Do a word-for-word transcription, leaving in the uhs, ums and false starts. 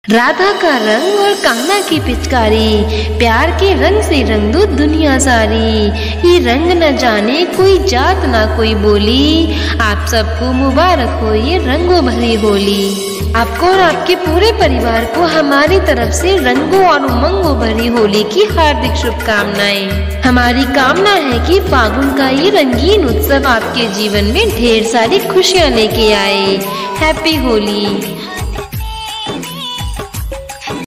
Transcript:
राधा का रंग और कान्हा की पिचकारी, प्यार के रंग से रंग दो दुनिया सारी। ये रंग न जाने कोई जात ना कोई बोली, आप सबको मुबारक हो ये रंगों भरी होली। आपको और आपके पूरे परिवार को हमारी तरफ से रंगों और उमंगों भरी होली की हार्दिक शुभकामनाएं। हमारी कामना है कि फागुन का ये रंगीन उत्सव आपके जीवन में ढेर सारी खुशियां लेके आए। हैप्पी होली।